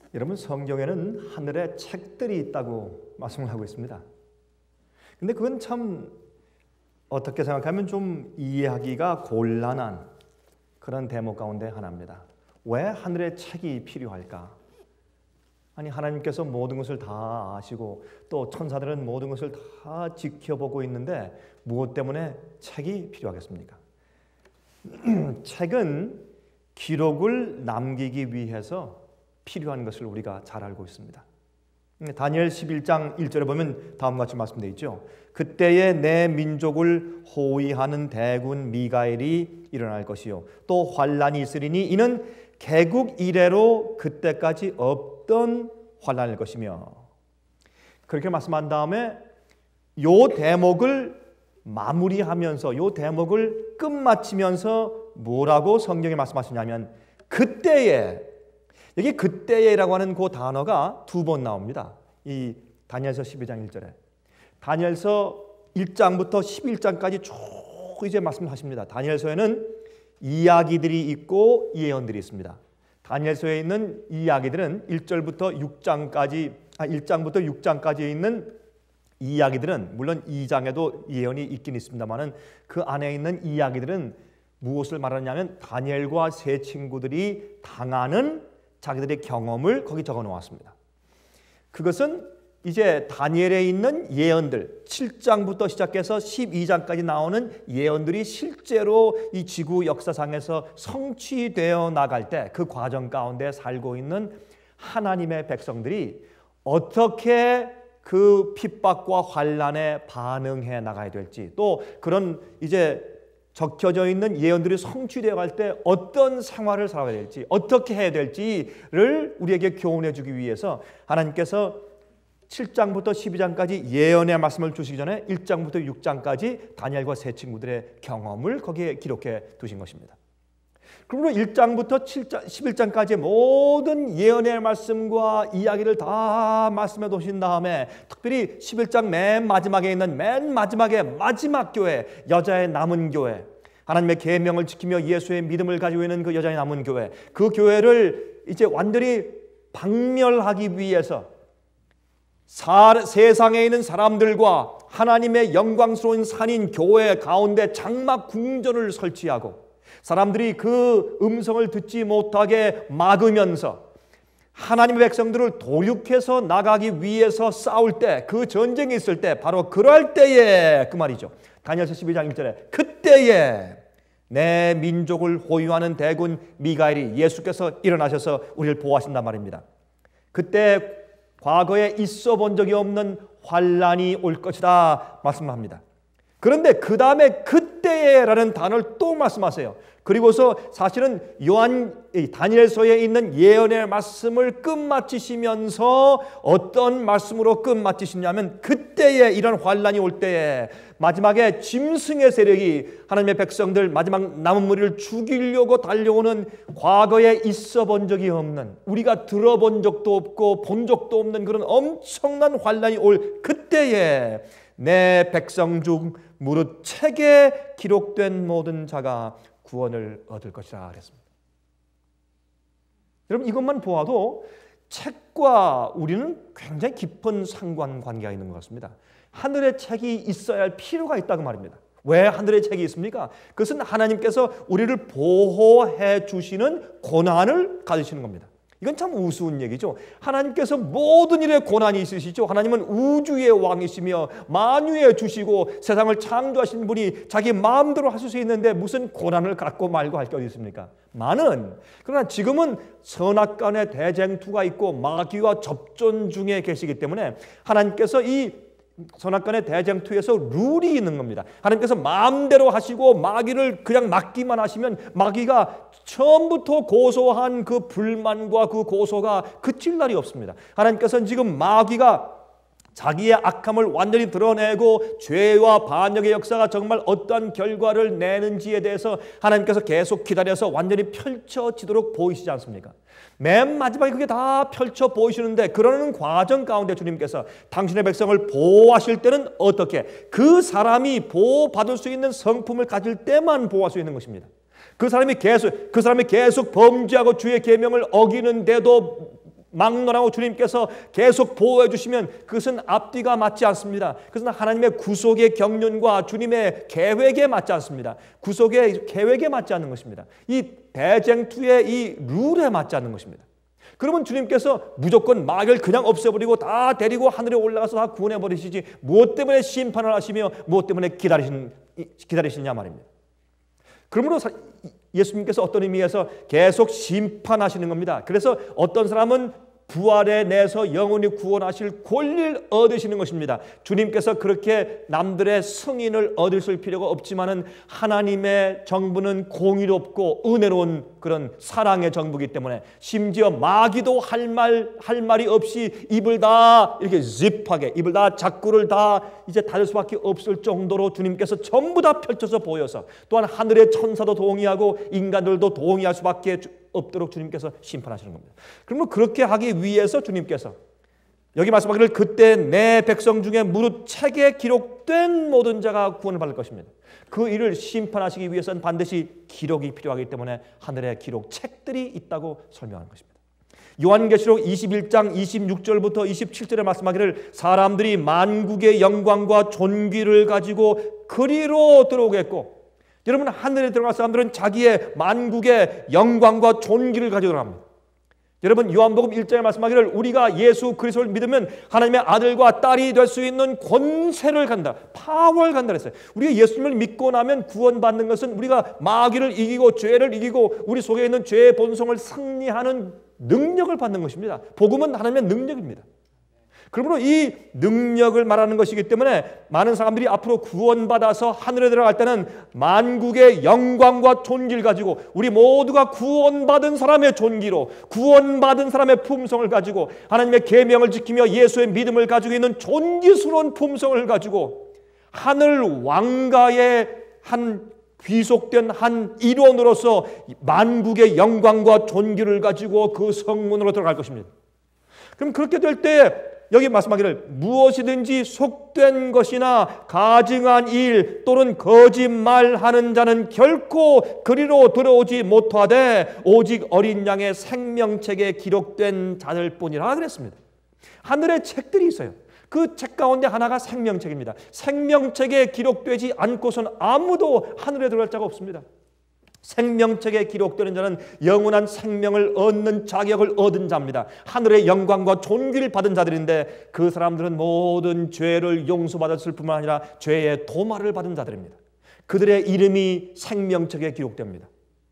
여러분, 성경에는 하늘에 책들이 있다고 말씀을 하고 있습니다. 근데 그건 참 어떻게 생각하면 좀 이해하기가 곤란한 그런 대목 가운데 하나입니다. 왜 하늘에 책이 필요할까? 아니, 하나님께서 모든 것을 다 아시고 또 천사들은 모든 것을 다 지켜보고 있는데 무엇 때문에 책이 필요하겠습니까? 책은 기록을 남기기 위해서 필요한 것을 우리가 잘 알고 있습니다. 다니엘 11장 1절에 보면 다음과 같이 말씀되어 있죠. 그때에 내 민족을 호위하는 대군 미가엘이 일어날 것이요 또 환란이 있으리니 이는 개국 이래로 그때까지 없던 환란일 것이며, 그렇게 말씀한 다음에 요 대목을 마무리하면서 요 대목을 끝마치면서 뭐라고 성경에 말씀하시냐면 그때에, 여기 그때에라고 하는 그 단어가 두 번 나옵니다. 이 다니엘서 12장 1절에 다니엘서 1장부터 11장까지 쭉 이제 말씀을 하십니다. 다니엘서에는 이야기들이 있고 예언들이 있습니다. 다니엘서에 있는 이야기들은 1절부터 6장까지 1장부터 6장까지에 있는 이야기들은 물론 2장에도 예언이 있긴 있습니다만은 그 안에 있는 이야기들은 무엇을 말하냐면 다니엘과 세 친구들이 당하는 자기들의 경험을 거기 적어 놓았습니다. 그것은 이제 다니엘에 있는 예언들 7장부터 시작해서 12장까지 나오는 예언들이 실제로 이 지구 역사상에서 성취되어 나갈 때 그 과정 가운데 살고 있는 하나님의 백성들이 어떻게 그 핍박과 환난에 반응해 나가야 될지, 또 그런 이제 적혀져 있는 예언들이 성취되어 갈 때 어떤 생활을 살아야 될지, 어떻게 해야 될지를 우리에게 교훈해 주기 위해서 하나님께서 7장부터 12장까지 예언의 말씀을 주시기 전에 1장부터 6장까지 다니엘과 세 친구들의 경험을 거기에 기록해 두신 것입니다. 그러므로 1장부터 11장까지의 모든 예언의 말씀과 이야기를 다 말씀해 두신 다음에 특별히 11장 맨 마지막에 있는 맨 마지막에 마지막 교회, 여자의 남은 교회, 하나님의 계명을 지키며 예수의 믿음을 가지고 있는 그 여자의 남은 교회, 그 교회를 이제 완전히 박멸하기 위해서 세상에 있는 사람들과 하나님의 영광스러운 산인 교회 가운데 장막 궁전을 설치하고 사람들이 그 음성을 듣지 못하게 막으면서 하나님의 백성들을 도륙해서 나가기 위해서 싸울 때, 그 전쟁이 있을 때, 바로 그럴 때에 그 말이죠. 다니엘서 12장 1절에 그때에 내 민족을 호위하는 대군 미가엘이 예수께서 일어나셔서 우리를 보호하신단 말입니다. 그때 과거에 있어 본 적이 없는 환란이 올 것이다 말씀합니다. 그런데 그 다음에 그때에라는 단어를 또 말씀하세요. 그리고서 사실은 다니엘서에 있는 예언의 말씀을 끝마치시면서 어떤 말씀으로 끝마치시냐면 그때에 이런 환란이 올 때에 마지막에 짐승의 세력이 하나님의 백성들 마지막 남은 무리를 죽이려고 달려오는 과거에 있어 본 적이 없는, 우리가 들어본 적도 없고 본 적도 없는 그런 엄청난 환란이 올 그때에 내 백성 중 무릇 책에 기록된 모든 자가 구원을 얻을 것이라 그랬습니다. 여러분, 이것만 보아도 책과 우리는 굉장히 깊은 상관관계가 있는 것 같습니다. 하늘에 책이 있어야 할 필요가 있다고 말입니다. 왜 하늘에 책이 있습니까? 그것은 하나님께서 우리를 보호해 주시는 권한을 가지시는 겁니다. 이건 참 우스운 얘기죠. 하나님께서 모든 일에 권한이 있으시죠. 하나님은 우주의 왕이시며 만유에 주시고 세상을 창조하신 분이 자기 마음대로 하실 수 있는데 무슨 권한을 갖고 말고 할 게 어디 있습니까? 그러나 지금은 선악간의 대쟁투가 있고 마귀와 접전 중에 계시기 때문에 하나님께서 이 선악간의 대쟁투에서 룰이 있는 겁니다. 하나님께서 마음대로 하시고 마귀를 그냥 맡기만 하시면 마귀가 처음부터 고소한 그 불만과 그 고소가 그칠 날이 없습니다. 하나님께서는 지금 마귀가 자기의 악함을 완전히 드러내고 죄와 반역의 역사가 정말 어떠한 결과를 내는지에 대해서 하나님께서 계속 기다려서 완전히 펼쳐지도록 보이시지 않습니까? 맨 마지막에 그게 다 펼쳐 보이시는데 그러는 과정 가운데 주님께서 당신의 백성을 보호하실 때는 어떻게? 그 사람이 보호받을 수 있는 성품을 가질 때만 보호할 수 있는 것입니다. 그 사람이 계속 범죄하고 주의 계명을 어기는데도 막론하고 주님께서 계속 보호해 주시면 그것은 앞뒤가 맞지 않습니다. 그것은 하나님의 구속의 경륜과 주님의 계획에 맞지 않습니다. 구속의 계획에 맞지 않는 것입니다. 이 대쟁투의 이 룰에 맞지 않는 것입니다. 그러면 주님께서 무조건 마귀를 그냥 없애버리고 다 데리고 하늘에 올라가서 다 구원해 버리시지 무엇 때문에 심판을 하시며 무엇 때문에 기다리시냐 말입니다. 그러므로 예수님께서 어떤 의미에서 계속 심판하시는 겁니다. 그래서 어떤 사람은 부활에 내서 영원히 구원하실 권리를 얻으시는 것입니다. 주님께서 그렇게 남들의 승인을 얻으실 필요가 없지만은 하나님의 정부는 공의롭고 은혜로운 그런 사랑의 정부이기 때문에 심지어 마귀도 할 말이 없이 입을 다 이렇게 짚하게 입을 다 자꾸를 다 이제 닫을 수밖에 없을 정도로 주님께서 전부 다 펼쳐서 보여서 또한 하늘의 천사도 동의하고 인간들도 동의할 수밖에 없도록 주님께서 심판하시는 겁니다. 그러면 그렇게 하기 위해서 주님께서 여기 말씀하기를 그때 내 백성 중에 무릇 책에 기록된 모든 자가 구원을 받을 것입니다. 그 일을 심판하시기 위해서는 반드시 기록이 필요하기 때문에 하늘에 기록 책들이 있다고 설명하는 것입니다. 요한계시록 21장 26절부터 27절에 말씀하기를 사람들이 만국의 영광과 존귀를 가지고 그리로 들어오겠고 여러분 하늘에 들어갈 사람들은 자기의 만국의 영광과 존귀를 가지고 들어갑니다. 여러분 요한복음 1장에 말씀하기를 우리가 예수 그리스도를 믿으면 하나님의 아들과 딸이 될 수 있는 권세를 간다. 파워를 간다 그랬어요. 우리가 예수님을 믿고 나면 구원받는 것은 우리가 마귀를 이기고 죄를 이기고 우리 속에 있는 죄의 본성을 승리하는 능력을 받는 것입니다. 복음은 하나님의 능력입니다. 그러므로 이 능력을 말하는 것이기 때문에 많은 사람들이 앞으로 구원받아서 하늘에 들어갈 때는 만국의 영광과 존귀를 가지고 우리 모두가 구원받은 사람의 존귀로 구원받은 사람의 품성을 가지고 하나님의 계명을 지키며 예수의 믿음을 가지고 있는 존귀스러운 품성을 가지고 하늘 왕가의 한 귀속된 한 일원으로서 만국의 영광과 존귀를 가지고 그 성문으로 들어갈 것입니다. 그럼 그렇게 될 때 여기 말씀하기를 무엇이든지 속된 것이나 가증한 일 또는 거짓말하는 자는 결코 그리로 들어오지 못하되 오직 어린 양의 생명책에 기록된 자들 뿐이라 그랬습니다. 하늘에 책들이 있어요. 그 책 가운데 하나가 생명책입니다. 생명책에 기록되지 않고선 아무도 하늘에 들어갈 자가 없습니다. 생명책에 기록되는 자는 영원한 생명을 얻는 자격을 얻은 자입니다. 하늘의 영광과 존귀를 받은 자들인데 그 사람들은 모든 죄를 용서받았을 뿐만 아니라 죄의 도말을 받은 자들입니다. 그들의 이름이 생명책에 기록됩니다.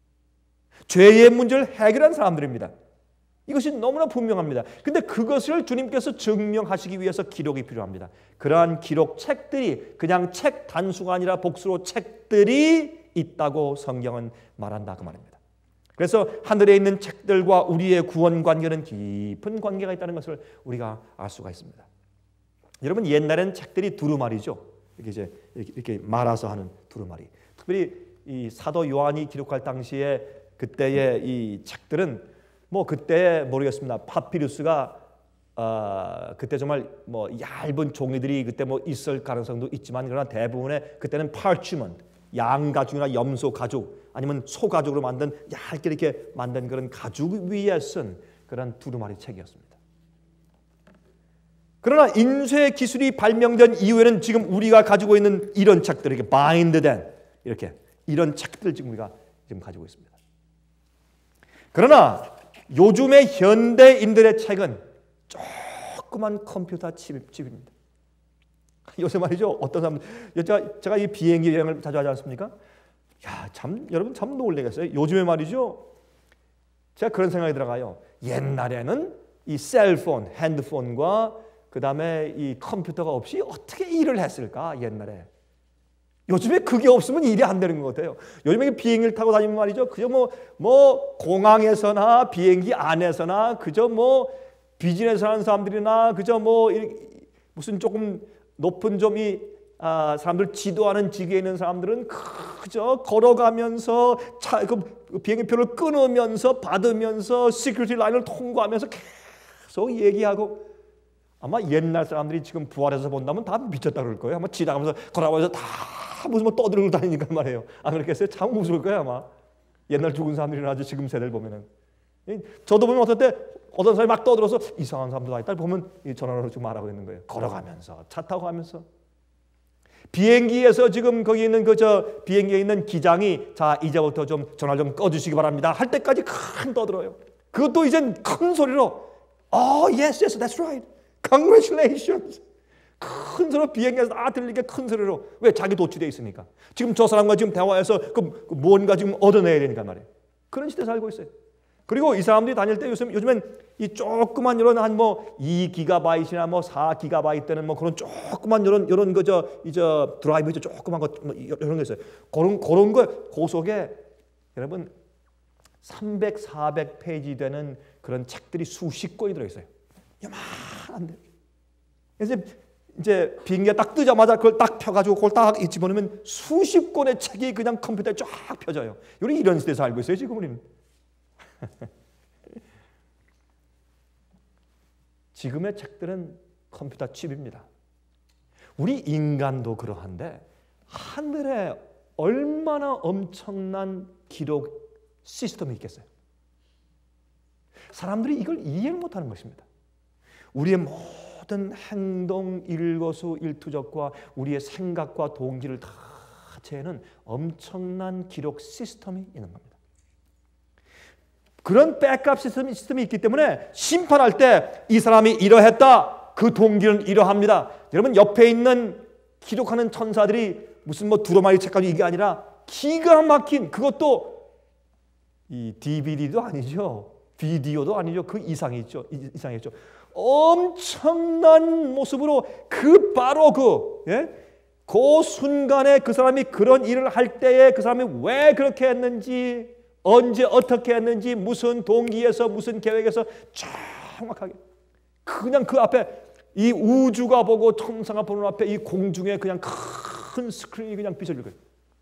죄의 문제를 해결한 사람들입니다. 이것이 너무나 분명합니다. 근데 그것을 주님께서 증명하시기 위해서 기록이 필요합니다. 그러한 기록 책들이 그냥 책 단수가 아니라 복수로 책들이 있다고 성경은 말한다 그 말입니다. 그래서 하늘에 있는 책들과 우리의 구원 관계는 깊은 관계가 있다는 것을 우리가 알 수가 있습니다. 여러분 옛날에는 책들이 두루마리죠. 이렇게 말아서 하는 두루마리. 특별히 이 사도 요한이 기록할 당시에 그때의 이 책들은 뭐 그때 모르겠습니다. 파피루스가 그때 정말 뭐 얇은 종이들이 그때 뭐 있을 가능성도 있지만 그러나 대부분의 그때는 parchment 양가죽이나 염소 가죽 아니면 소 가죽으로 만든 얇게 이렇게 만든 그런 가죽 위에 쓴 그런 두루마리 책이었습니다. 그러나 인쇄 기술이 발명된 이후에는 지금 우리가 가지고 있는 이런 책들 이렇게 바인드된 이렇게 이런 책들 지금 우리가 지금 가지고 있습니다. 그러나 요즘의 현대인들의 책은 조그만 컴퓨터 칩입니다. 요새 말이죠. 어떤 사람 제가 이 비행기 여행을 자주 하지 않습니까? 야, 참 여러분 참 놀라겠어요. 요즘에 말이죠. 제가 그런 생각이 들어가요. 옛날에는 이 셀폰, 핸드폰과 그다음에 이 컴퓨터가 없이 어떻게 일을 했을까? 옛날에. 요즘에 그게 없으면 일이 안 되는 것 같아요. 요즘에 비행기를 타고 다니면 말이죠. 그저 뭐 공항에서나 비행기 안에서나 그저 뭐 비즈니스 하는 사람들이나 그저 뭐 무슨 조금 높은 점이 사람들 지도하는 직위에 있는 사람들은 그저 걸어가면서 그 비행기표를 끊으면서 받으면서 시큐리티 라인을 통과하면서 계속 얘기하고 아마 옛날 사람들이 지금 부활해서 본다면 다 미쳤다 그럴 거예요. 아마 지나가면서 걸어가면서 다 무슨 뭐 떠들고 다니니까 말이에요. 안 그렇겠어요? 참 무서울 거예요 아마. 옛날 죽은 사람들이나 아주 지금 세대를 보면은. 저도 보면 어떨 때 어떤 사람이 막 떠들어서 이상한 사람도 다 있다 보면 전화로 지금 말하고 있는 거예요. 걸어가면서, 차 타고 가면서. 비행기에서 지금 거기 있는 비행기에 있는 기장이 자 이제부터 좀 전화 좀 꺼주시기 바랍니다 할 때까지 큰 떠들어요. 그것도 이젠 큰 소리로 yes, yes, that's right. Congratulations. 큰 소리로 비행기에서 다 들리게 큰 소리로. 왜? 자기 도취되어 있으니까. 지금 저 사람과 지금 대화해서 뭔가 지금 얻어내야 되니까 말이에요. 그런 시대에 살고 있어요. 그리고 이 사람들이 다닐 때 요즘엔 이 조그만 이런 한 2기가바이트나 4기가바이트 되는 그런 조그만 이런 드라이브 조그만 거 이런 게 있어요. 그런 거 그 속에 여러분 300, 400페이지 되는 그런 책들이 수십 권이 들어 있어요. 요만한데. 그래서 이제 비행기가 딱 뜨자마자 그걸 딱 펴가지고 그걸 딱 집어넣으면 수십 권의 책이 그냥 컴퓨터에 쫙 펴져요. 우리 이런 시대에서 알고 있어요 지금 우리는. 지금의 책들은 컴퓨터 칩입니다. 우리 인간도 그러한데 하늘에 얼마나 엄청난 기록 시스템이 있겠어요. 사람들이 이걸 이해를 못하는 것입니다. 우리의 모든 행동, 일거수일투족과 우리의 생각과 동기를 다 재는 엄청난 기록 시스템이 있는 겁니다. 그런 백업 시스템이 있기 때문에 심판할 때 이 사람이 이러했다. 그 동기는 이러합니다. 여러분 옆에 있는 기록하는 천사들이 무슨 두루마리 책까지 이게 아니라 기가 막힌 그것도 이 DVD도 아니죠. 비디오도 아니죠. 그 이상이죠. 엄청난 모습으로 바로 그 순간에 그 사람이 그런 일을 할 때에 그 사람이 왜 그렇게 했는지 언제 어떻게 했는지 무슨 동기에서 무슨 계획에서 정확하게 그냥 그 앞에 이 우주가 보고 천사가 보는 앞에 이 공중에 그냥 큰 스크린이 그냥 비춰질 거예요.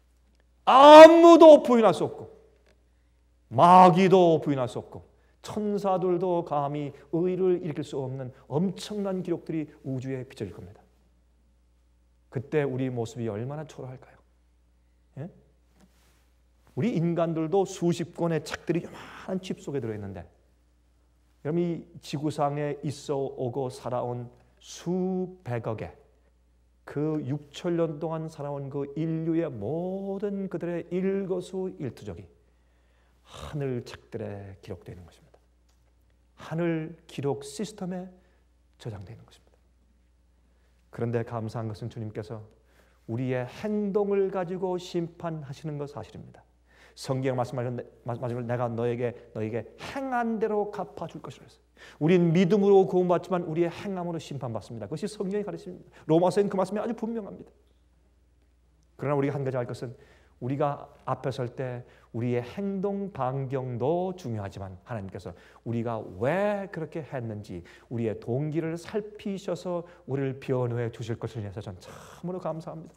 아무도 부인할 수 없고 마귀도 부인할 수 없고 천사들도 감히 의를 일으킬 수 없는 엄청난 기록들이 우주에 비춰질 겁니다. 그때 우리 모습이 얼마나 초라할까요? 예? 우리 인간들도 수십 권의 책들이 요만한 칩 속에 들어있는데 여러분 이 지구상에 있어 오고 살아온 수백억의 그 6천년 동안 살아온 그 인류의 모든 그들의 일거수일투족이 하늘 책들에 기록되어 있는 것입니다. 하늘 기록 시스템에 저장되어 있는 것입니다. 그런데 감사한 것은 주님께서 우리의 행동을 가지고 심판하시는 것 사실입니다. 성경 말씀하시는 내가 너에게 행한 대로 갚아줄 것이라 했어요. 우린 믿음으로 구원받지만 우리의 행함으로 심판받습니다. 그것이 성경의 가르침입니다. 로마서에는 그 말씀이 아주 분명합니다. 그러나 우리가 한 가지 알 것은 우리가 앞에 설 때 우리의 행동 반경도 중요하지만 하나님께서 우리가 왜 그렇게 했는지 우리의 동기를 살피셔서 우리를 변호해 주실 것을 위해서 전 참으로 감사합니다.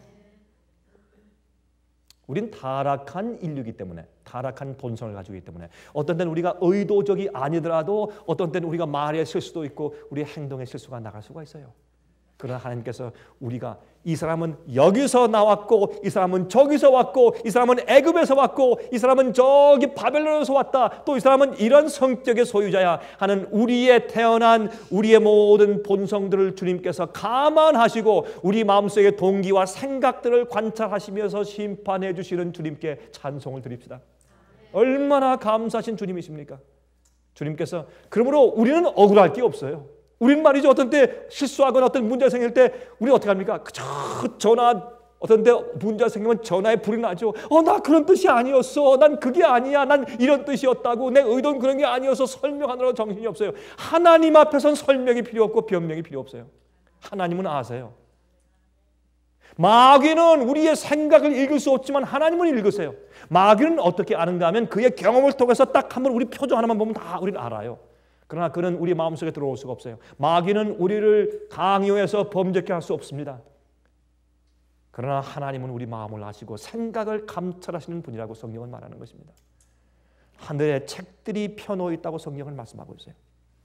우린 타락한 인류이기 때문에 타락한 본성을 가지고 있기 때문에 어떤 때는 우리가 의도적이 아니더라도 어떤 때는 우리가 말의 실수도 있고 우리의 행동의 실수가 나갈 수가 있어요. 그러나 하나님께서 우리가 이 사람은 여기서 나왔고 이 사람은 저기서 왔고 이 사람은 애굽에서 왔고 이 사람은 저기 바벨론에서 왔다 또 이 사람은 이런 성격의 소유자야 하는 우리의 태어난 우리의 모든 본성들을 주님께서 감안하시고 우리 마음속의 동기와 생각들을 관찰하시면서 심판해 주시는 주님께 찬송을 드립시다. 얼마나 감사하신 주님이십니까? 주님께서 그러므로 우리는 억울할 게 없어요. 우린 말이죠. 어떤 때 실수하거나 어떤 문제가 생길 때 우리 어떻게 합니까? 전화 어떤 때 문제가 생기면 전화에 불이 나죠. 나 그런 뜻이 아니었어. 난 그게 아니야. 난 이런 뜻이었다고. 내 의도는 그런 게 아니어서 설명하느라 정신이 없어요. 하나님 앞에선 설명이 필요 없고 변명이 필요 없어요. 하나님은 아세요. 마귀는 우리의 생각을 읽을 수 없지만 하나님은 읽으세요. 마귀는 어떻게 아는가 하면 그의 경험을 통해서 딱 한번 우리 표정 하나만 보면 다 우리는 알아요. 그러나 그는 우리 마음속에 들어올 수가 없어요. 마귀는 우리를 강요해서 범죄케 할 수 없습니다. 그러나 하나님은 우리 마음을 아시고 생각을 감찰하시는 분이라고 성경은 말하는 것입니다. 하늘에 책들이 펴놓여 있다고 성경은 말씀하고 있어요.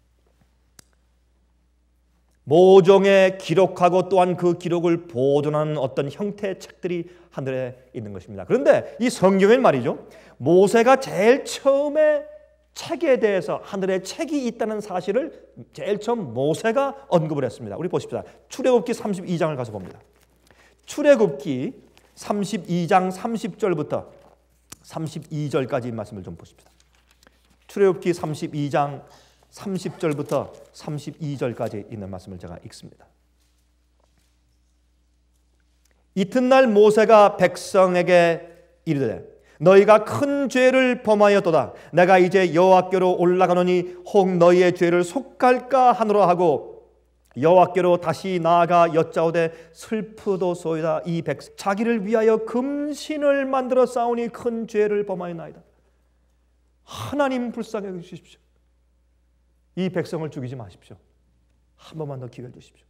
모종에 기록하고 또한 그 기록을 보존하는 어떤 형태의 책들이 하늘에 있는 것입니다. 그런데 이 성경엔 말이죠. 모세가 제일 처음에 책에 대해서 하늘에 책이 있다는 사실을 제일 처음 모세가 언급을 했습니다. 우리 보십시다. 출애굽기 32장을 가서 봅니다. 출애굽기 32장 30절부터 32절까지 말씀을 좀 보십시다. 출애굽기 32장 30절부터 32절까지 있는 말씀을 제가 읽습니다. 이튿날 모세가 백성에게 이르되 너희가 큰 죄를 범하였도다. 내가 이제 여호와께로 올라가노니 혹 너희의 죄를 속할까 하노라 하고 여호와께로 다시 나아가 여짜오되 슬프도소이다. 이 백성 자기를 위하여 금신을 만들어 싸우니 큰 죄를 범하였나이다. 하나님 불쌍히 여기십시오. 이 백성을 죽이지 마십시오. 한 번만 더 기회를 주십시오.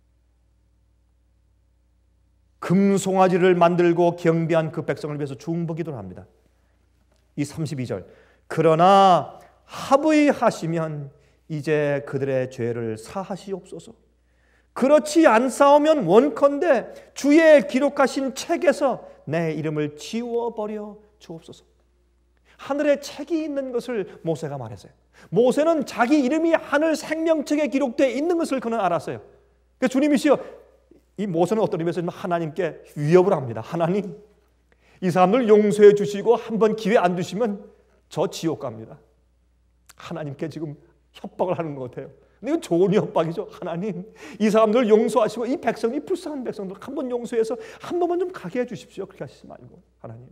금송아지를 만들고 경배한 그 백성을 위해서 중보기도를 합니다. 이 32절 그러나 합의하시면 이제 그들의 죄를 사하시옵소서. 그렇지 않사오면 원컨대 주의 기록하신 책에서 내 이름을 지워버려 주옵소서. 하늘에 책이 있는 것을 모세가 말했어요. 모세는 자기 이름이 하늘 생명책에 기록되어 있는 것을 그는 알았어요. 그래서 주님이시여, 이 모세는 어떤 의미에서 하나님께 위협을 합니다. 하나님, 이 사람들 용서해 주시고 한번 기회 안 주시면 저 지옥 갑니다. 하나님께 지금 협박을 하는 것 같아요. 근데 이건 좋은 협박이죠. 하나님, 이 사람들 용서하시고 이 백성, 이 불쌍한 백성들 한번 용서해서 한 번만 좀 가게 해 주십시오. 그렇게 하시지 말고 하나님.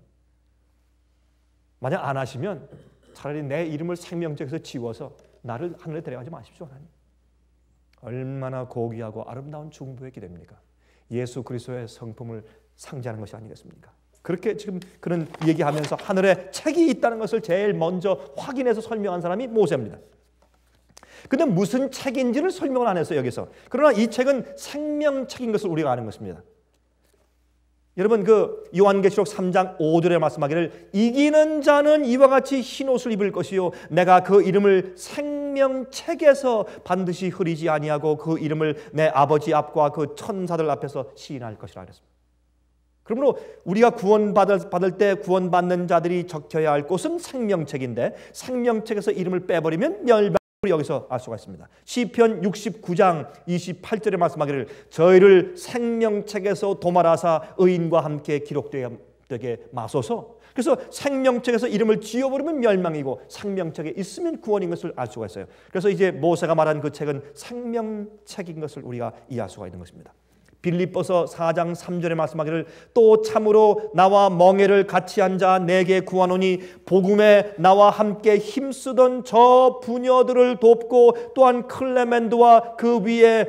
만약 안 하시면 차라리 내 이름을 생명책에서 지워서 나를 하늘에 데려가지 마십시오. 하나님. 얼마나 고귀하고 아름다운 중보의 기도입니까? 예수 그리스도의 성품을 상징하는 것이 아니겠습니까? 그렇게 지금 그런 얘기하면서 하늘에 책이 있다는 것을 제일 먼저 확인해서 설명한 사람이 모세입니다. 근데 무슨 책인지를 설명을 안 했어요, 여기서. 그러나 이 책은 생명책인 것을 우리가 아는 것입니다. 여러분, 그 요한계시록 3장 5절에 말씀하기를 이기는 자는 이와 같이 흰 옷을 입을 것이요 내가 그 이름을 생명책에서 반드시 흐리지 아니하고 그 이름을 내 아버지 앞과 그 천사들 앞에서 시인할 것이라 그랬습니다. 그러므로 우리가 구원받을 때 구원받는 자들이 적혀야 할 곳은 생명책인데 생명책에서 이름을 빼버리면 멸망. 여기서 알 수가 있습니다. 시편 69장 28절에 말씀하기를 저희를 생명책에서 도말하사 의인과 함께 기록되게 마소서. 그래서 생명책에서 이름을 지워버리면 멸망이고 생명책에 있으면 구원인 것을 알 수가 있어요. 그래서 이제 모세가 말한 그 책은 생명책인 것을 우리가 이해할 수가 있는 것입니다. 빌립보서 4장 3절에 말씀하기를 또 참으로 나와 멍에를 같이 앉아 내게 구하노니 복음에 나와 함께 힘쓰던 저 부녀들을 돕고 또한 클레멘드와 그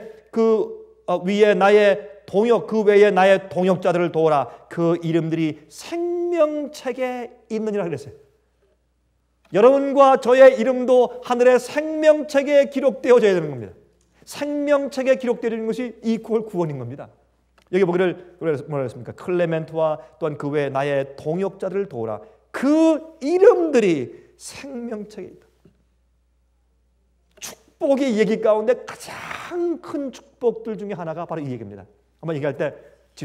외에 나의 동역자들을 도우라. 그 이름들이 생명책에 있느니라 그랬어요. 여러분과 저의 이름도 하늘의 생명책에 기록되어져야 되는 겁니다. 생명책에 기록되는 것이 이 구원인 겁니다. 여기 보기를 뭐라 했습니까? 클레멘트와 또한 그 외에 나의 동역자들을 도우라. 그 이름들이 생명책에 있다. 축복의 얘기 가운데 가장 큰 축복들 중에 하나가 바로 이 얘기입니다. 한번 얘기할 때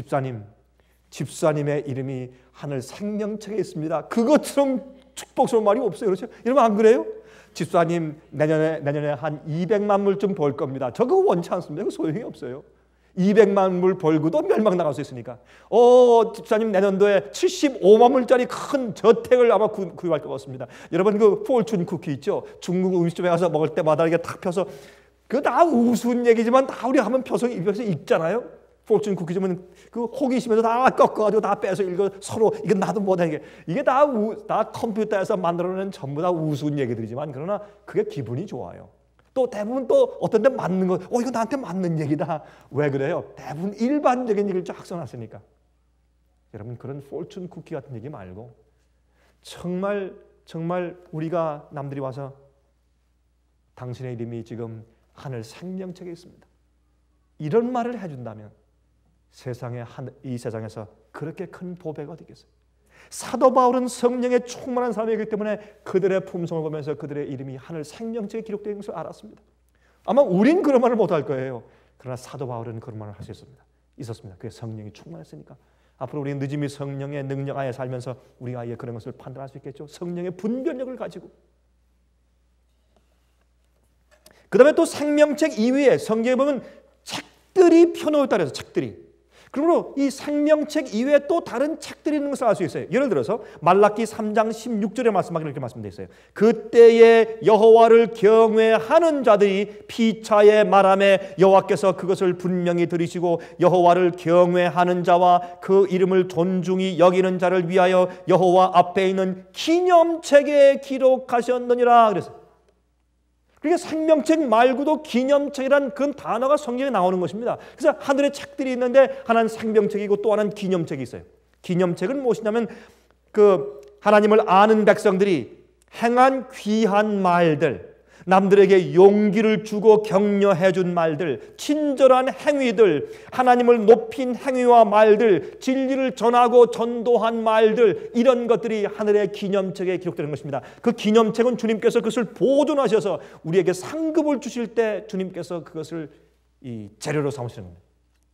집사님의 이름이 하늘 생명책에 있습니다. 그것처럼 축복스러운 말이 없어요. 그렇죠? 여러분 안 그래요? 집사님 내년에 한 200만 물쯤 벌 겁니다. 저거 원치 않습니다. 그거 소용이 없어요. 200만 불 벌고도 멸망 나갈 수 있으니까. 집사님 내년도에 75만 불짜리 큰 저택을 아마 구입할 것 같습니다. 여러분 그 포춘 쿠키 있죠? 중국 음식점에 가서 먹을 때마다 이게 탁 펴서 그거 다 우스운 얘기지만 다 우리 하면 펴서 입에서 읽잖아요. 포춘 쿠키점은 그 호기심에서 다 꺾어가지고 다 빼서 읽어 서로 이건 나도 못하는 이게 다 컴퓨터에서 만들어낸 전부 다 우스운 얘기들이지만 그러나 그게 기분이 좋아요. 또 대부분 또 어떤 데 맞는 거, 이거 나한테 맞는 얘기다. 왜 그래요? 대부분 일반적인 얘기를 쫙 써놨으니까. 여러분 그런 포춘 쿠키 같은 얘기 말고 정말 우리가 남들이 와서 당신의 이름이 지금 하늘 생명책에 있습니다. 이런 말을 해준다면 이 세상에서 그렇게 큰 보배가 되겠어요. 사도 바울은 성령에 충만한 사람이기 때문에 그들의 품성을 보면서 그들의 이름이 하늘 생명책에 기록된 것을 알았습니다. 아마 우린 그런 말을 못할 거예요. 그러나 사도 바울은 그런 말을 할 수 있었습니다. 그게 성령이 충만했으니까. 앞으로 우리는 늦음이 성령의 능력 하에 살면서 우리가 아예 그런 것을 판단할 수 있겠죠. 성령의 분별력을 가지고 그 다음에 또 생명책 이외에 성경에 보면 책들이 펴놓였다 그래서 책들이. 그러므로 이 생명책 이외에 또 다른 책들이 있는 것을 알 수 있어요. 예를 들어서 말라기 3장 16절에 말씀하기를 이렇게 말씀되어 있어요. 그때에 여호와를 경외하는 자들이 피차에 말하매 여호와께서 그것을 분명히 들으시고 여호와를 경외하는 자와 그 이름을 존중히 여기는 자를 위하여 여호와 앞에 있는 기념책에 기록하셨느니라 그래서. 그러니까 생명책 말고도 기념책이란 그 단어가 성경에 나오는 것입니다. 그래서 하늘에 책들이 있는데 하나는 생명책이고 또 하나는 기념책이 있어요. 기념책은 무엇이냐면 그 하나님을 아는 백성들이 행한 귀한 말들, 남들에게 용기를 주고 격려해 준 말들, 친절한 행위들, 하나님을 높인 행위와 말들, 진리를 전하고 전도한 말들, 이런 것들이 하늘의 기념책에 기록되는 것입니다. 그 기념책은 주님께서 그것을 보존하셔서 우리에게 상급을 주실 때 주님께서 그것을 이 재료로 삼으시는 겁니다.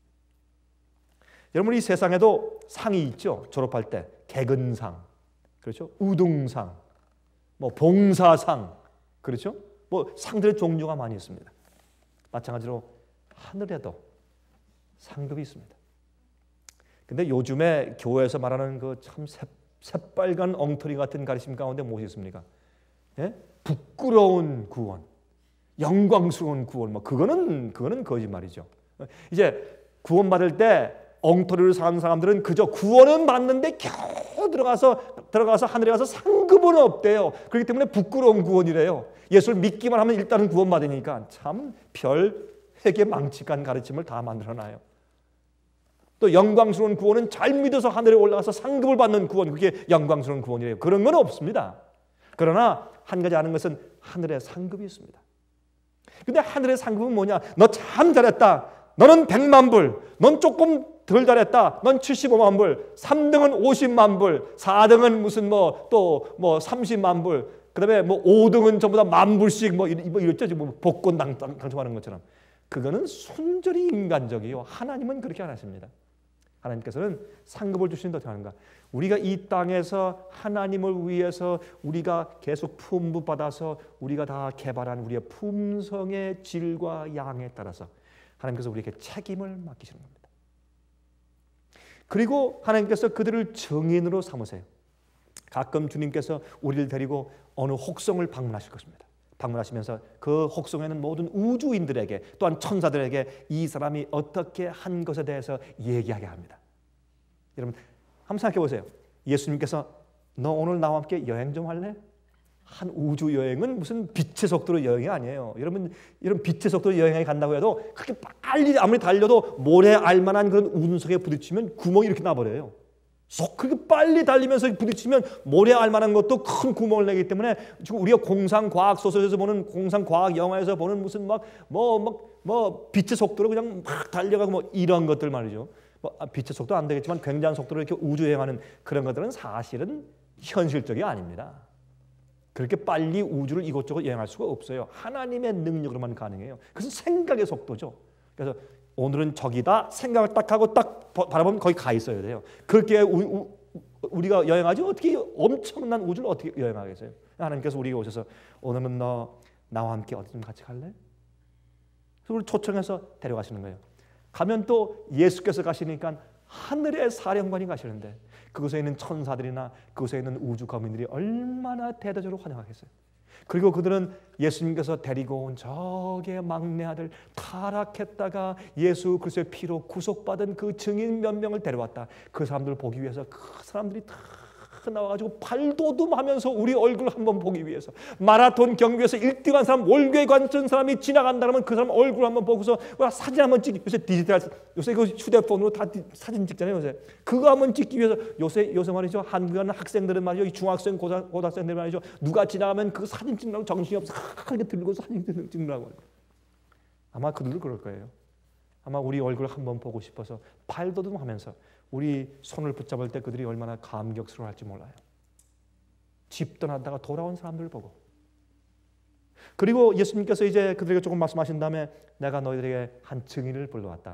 여러분, 이 세상에도 상이 있죠. 졸업할 때 개근상, 그렇죠? 우등상, 뭐 봉사상, 그렇죠? 뭐 상들의 종류가 많이 있습니다. 마찬가지로 하늘에도 상급이 있습니다. 근데 요즘에 교회에서 말하는 그 참 새빨간 엉터리 같은 가르침 가운데 무엇이 있습니까? 예? 부끄러운 구원, 영광스러운 구원, 뭐 그거는 거짓말이죠. 이제 구원받을 때 엉터리를 사는 사람들은 그저 구원은 받는데 겨우 들어가서 하늘에 가서 상급은 없대요. 그렇기 때문에 부끄러운 구원이래요. 예수를 믿기만 하면 일단은 구원받으니까 참 별 회개 망측한 가르침을 다 만들어놔요. 또 영광스러운 구원은 잘 믿어서 하늘에 올라가서 상급을 받는 구원, 그게 영광스러운 구원이래요. 그런 건 없습니다. 그러나 한 가지 아는 것은 하늘에 상급이 있습니다. 근데 하늘의 상급은 뭐냐? 너 참 잘했다. 너는 100만 불, 넌 조금 덜 잘했다. 넌 75만 불, 3등은 50만 불, 4등은 무슨 또 30만 불, 그 다음에 5등은 전부 다 10,000불씩 이랬죠. 복권 당첨하는 것처럼. 그거는 순전히 인간적이요. 하나님은 그렇게 안 하십니다. 하나님께서는 상급을 주시는데 어떻게 하는가? 우리가 이 땅에서 하나님을 위해서 우리가 계속 품부받아서 우리가 다 개발한 우리의 품성의 질과 양에 따라서 하나님께서 우리에게 책임을 맡기시는 겁니다. 그리고 하나님께서 그들을 증인으로 삼으세요. 가끔 주님께서 우리를 데리고 어느 혹성을 방문하실 것입니다. 방문하시면서 그 혹성에는 모든 우주인들에게 또한 천사들에게 이 사람이 어떻게 한 것에 대해서 얘기하게 합니다. 여러분 한번 생각해 보세요. 예수님께서 너 오늘 나와 함께 여행 좀 할래? 한 우주 여행은 무슨 빛의 속도로 여행이 아니에요. 여러분 이런 빛의 속도로 여행에 간다고 해도 그렇게 빨리 아무리 달려도 모래 알만한 그런 운석에 부딪히면 구멍이 이렇게 나버려요. 그렇게 빨리 달리면서 부딪히면 모래 알만한 것도 큰 구멍을 내기 때문에 지금 우리가 공상과학 소설에서 보는 공상과학 영화에서 보는 무슨 빛의 속도로 그냥 막 달려가고 이런 것들 말이죠. 빛의 속도 안 되겠지만 굉장한 속도로 이렇게 우주 여행하는 그런 것들은 사실은 현실적이 아닙니다. 그렇게 빨리 우주를 이곳저곳 여행할 수가 없어요. 하나님의 능력으로만 가능해요. 그것은 생각의 속도죠. 그래서 오늘은 저기다 생각을 딱 하고 딱 바라보면 거기 가 있어야 돼요. 그렇게 우리가 여행하지 어떻게 엄청난 우주를 어떻게 여행하겠어요? 하나님께서 우리에게 오셔서 오늘은 너 나와 함께 어디 좀 같이 갈래? 그래서 우리 초청해서 데려가시는 거예요. 가면 또 예수께서 가시니까 하늘의 사령관이 가시는데 그곳에 있는 천사들이나 그곳에 있는 우주 거민들이 얼마나 대대적으로 환영하겠어요. 그리고 그들은 예수님께서 데리고 온 저게 막내 아들 타락했다가 예수 그리스도의 피로 구속받은 그 증인 몇 명을 데려왔다. 그 사람들을 보기 위해서 그 사람들이 다 나와가지고 발도둠하면서 우리 얼굴 한번 보기 위해서 마라톤 경기에서 1등한 사람 월계 관전 사람이 지나간다면 그 사람 얼굴 한번 보고서 사진 한번 찍기 요새 디지털 요새 그 휴대폰으로 다 사진 찍잖아요. 요새 그거 한번 찍기 위해서 요새 말이죠. 한국에 가는 학생들은 말이죠. 이 중학생 고등학생들 말이죠. 누가 지나가면 그 사진 찍느라고 정신이 없어 이렇게 들고 사진 찍느라고. 아마 그들도 그럴 거예요. 아마 우리 얼굴 한번 보고 싶어서 발도둠하면서 우리 손을 붙잡을 때 그들이 얼마나 감격스러워할지 몰라요. 집 떠나다가 돌아온 사람들을 보고. 그리고 예수님께서 이제 그들에게 조금 말씀하신 다음에 내가 너희들에게 한 증인을 불러왔다.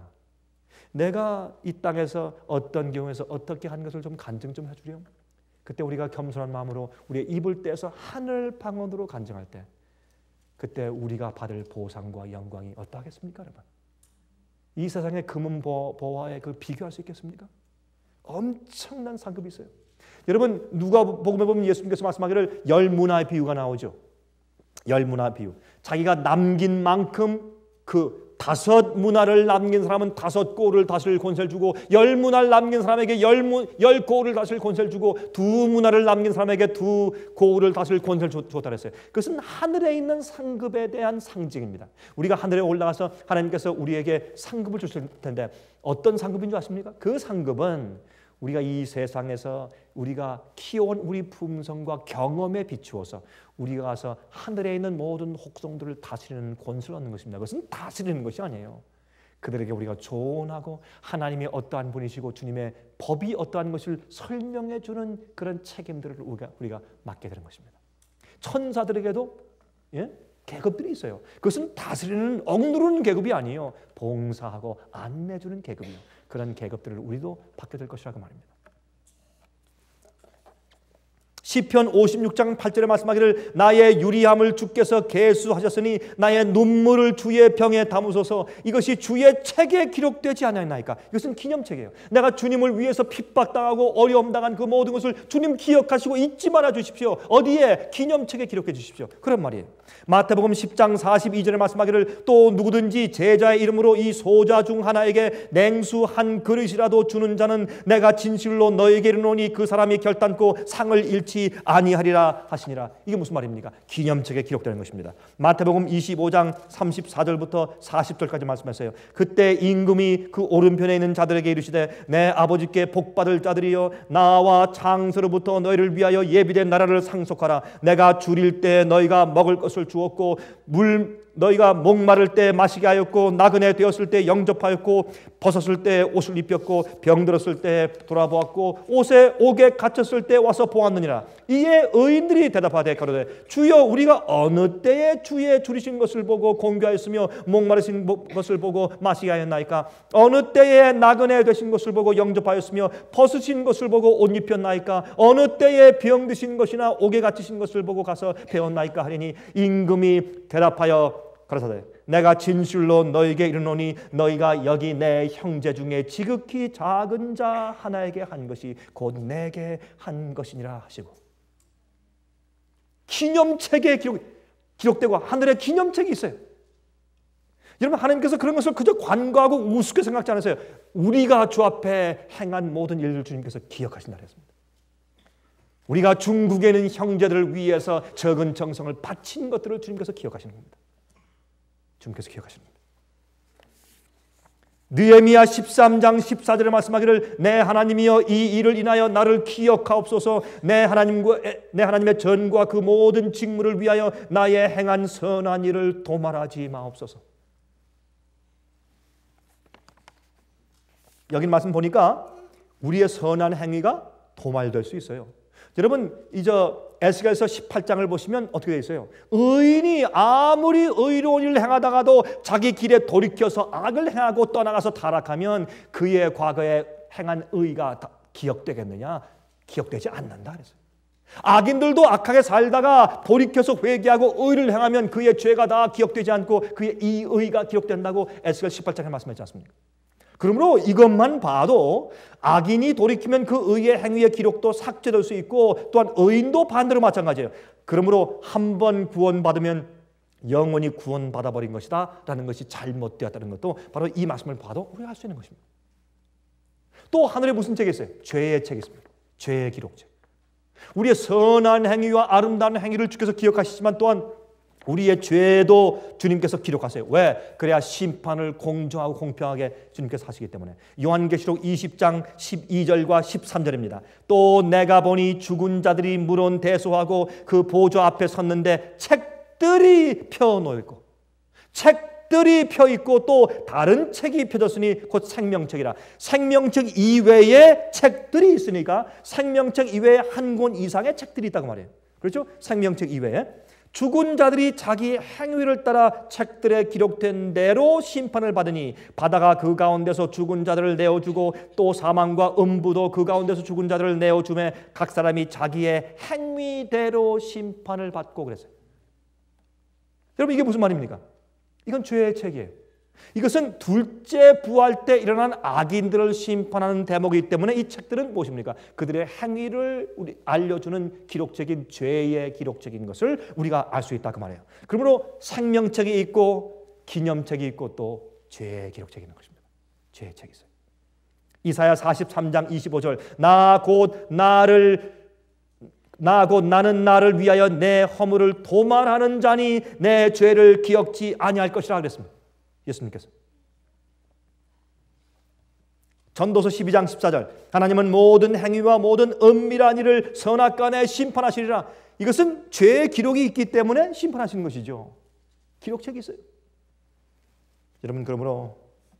내가 이 땅에서 어떤 경우에서 어떻게 한 것을 좀 간증 좀 해주렴. 그때 우리가 겸손한 마음으로 우리의 입을 떼서 하늘 방언으로 간증할 때 그때 우리가 받을 보상과 영광이 어떠하겠습니까, 여러분? 이 세상의 금은 보화에 그 비교할 수 있겠습니까? 엄청난 상급이 있어요. 여러분, 누가복음에 보면 예수님께서 말씀하기를 열문화의 비유가 나오죠. 열문화 비유. 자기가 남긴 만큼 그 5문화를 남긴 사람은 5고를 다스릴 권세를 주고, 10문화를 남긴 사람에게 10고를 다스릴 권세를 주고, 2문화를 남긴 사람에게 2고를 다스릴 권세를 줬다 그랬어요. 그것은 하늘에 있는 상급에 대한 상징입니다. 우리가 하늘에 올라가서 하나님께서 우리에게 상급을 주실 텐데 어떤 상급인 줄 아십니까? 그 상급은 우리가 이 세상에서 우리가 키워온 우리 품성과 경험에 비추어서 우리가 가서 하늘에 있는 모든 혹성들을 다스리는 권세를 얻는 것입니다. 그것은 다스리는 것이 아니에요. 그들에게 우리가 조언하고 하나님이 어떠한 분이시고 주님의 법이 어떠한 것을 설명해 주는 그런 책임들을 우리가 맡게 되는 것입니다. 천사들에게도 계급들이 있어요. 그것은 다스리는, 억누르는 계급이 아니에요. 봉사하고 안내주는 계급이에요. 그런 계급들을 우리도 받게 될 것이라고 말입니다. 시편 56장 8절에 말씀하기를 나의 유리함을 주께서 계수하셨으니 나의 눈물을 주의 병에 담으소서. 이것이 주의 책에 기록되지 않았나이까. 이것은 기념책이에요. 내가 주님을 위해서 핍박당하고 어려움 당한 그 모든 것을 주님 기억하시고 잊지 말아 주십시오. 어디에? 기념책에 기록해 주십시오. 그런 말이에요. 마태복음 10장 42절에 말씀하기를 또 누구든지 제자의 이름으로 이 소자 중 하나에게 냉수 한 그릇이라도 주는 자는 내가 진실로 너에게 이르노니 그 사람이 결단코 상을 잃지 아니하리라 하시니라. 이게 무슨 말입니까? 기념책에 기록되는 것입니다. 마태복음 25장 34절부터 40절까지 말씀하세요. 그때 임금이 그 오른편에 있는 자들에게 이르시되 내 아버지께 복받을 자들이여 나와 창세로부터 너희를 위하여 예비된 나라를 상속하라. 내가 줄일 때 너희가 먹을 것을 주었고 너희가 목마를 때 마시게 하였고 나그네 되었을 때 영접하였고 벗었을 때 옷을 입혔고 병들었을 때 돌아보았고 옥에 갇혔을 때 와서 보았느니라. 이에 의인들이 대답하되 가로되 주여 우리가 어느 때에 주의 줄이신 것을 보고 공교하였으며 목마르신 것을 보고 마시게 하였나이까. 어느 때에 나그네 되신 것을 보고 영접하였으며 벗으신 것을 보고 옷 입혔나이까. 어느 때에 병드신 것이나 옥에 갇히신 것을 보고 가서 배웠나이까 하리니 임금이 대답하여 가라사대 내가 진실로 너에게 이르노니 너희가 여기 내 형제 중에 지극히 작은 자 하나에게 한 것이 곧 내게 한 것이니라 하시고. 기념책에 기록되고 하늘에 기념책이 있어요. 여러분, 하나님께서 그런 것을 그저 관과하고 우습게 생각지 않으세요. 우리가 주 앞에 행한 모든 일을 주님께서 기억하신다 했습니다. 우리가 중국에 있는 형제들을 위해서 적은 정성을 바친 것들을 주님께서 기억하시는 겁니다. 주님께서 기억하십니다. 느헤미야 13장 14절에 말씀하기를 내 하나님이여 이 일을 인하여 나를 기억하옵소서. 내 하나님의 전과 그 모든 직무를 위하여 나의 행한 선한 일을 도말하지 마옵소서. 여기 말씀 보니까 우리의 선한 행위가 도말될 수 있어요. 여러분, 에스겔서 18장을 보시면 어떻게 되어 있어요? 의인이 아무리 의로운 일을 행하다가도 자기 길에 돌이켜서 악을 행하고 떠나가서 타락하면 그의 과거에 행한 의가 기억되겠느냐? 기억되지 않는다 그랬어요. 악인들도 악하게 살다가 돌이켜서 회개하고 의를 행하면 그의 죄가 다 기억되지 않고 그의 이 의가 기록된다고 에스겔 18장에 말씀하지 않습니까? 그러므로 이것만 봐도 악인이 돌이키면 그 의의 행위의 기록도 삭제될 수 있고 또한 의인도 반대로 마찬가지예요. 그러므로 한 번 구원받으면 영원히 구원받아버린 것이다 라는 것이 잘못되었다는 것도 바로 이 말씀을 봐도 우리가 알 수 있는 것입니다. 또 하늘에 무슨 책이 있어요? 죄의 책이 있습니다. 죄의 기록책. 우리의 선한 행위와 아름다운 행위를 주께서 기억하시지만 또한 우리의 죄도 주님께서 기록하세요. 왜? 그래야 심판을 공정하고 공평하게 주님께서 하시기 때문에. 요한계시록 20장 12절과 13절입니다. 또 내가 보니 죽은 자들이 물론 대소하고 그 보좌 앞에 섰는데 책들이 펴놓였고 책들이 펴있고 또 다른 책이 펴졌으니 곧 생명책이라. 생명책 이외에 책들이 있으니까 생명책 이외에 한 권 이상의 책들이 있다고 말해요. 그렇죠? 생명책 이외에 죽은 자들이 자기 행위를 따라 책들에 기록된 대로 심판을 받으니 바다가 그 가운데서 죽은 자들을 내어주고 또 사망과 음부도 그 가운데서 죽은 자들을 내어주매 각 사람이 자기의 행위대로 심판을 받고 그랬어요. 여러분 이게 무슨 말입니까? 이건 죄의 책이에요. 이것은 둘째 부활 때 일어난 악인들을 심판하는 대목이기 때문에 이 책들은 무엇입니까? 그들의 행위를 알려주는 기록책인 죄의 기록책인 것을 우리가 알 수 있다 그 말이에요. 그러므로 생명책이 있고 기념책이 있고 또 죄의 기록책이 있는 것입니다. 죄의 책이 있어요. 이사야 43장 25절 나 곧 나는 나를 위하여 내 허물을 도말하는 자니 내 죄를 기억지 아니할 것이라 그랬습니다. 예수님께서. 전도서 12장 14절 하나님은 모든 행위와 모든 은밀한 일을 선악간에 심판하시리라. 이것은 죄의 기록이 있기 때문에 심판하시는 것이죠. 기록책이 있어요. 여러분 그러므로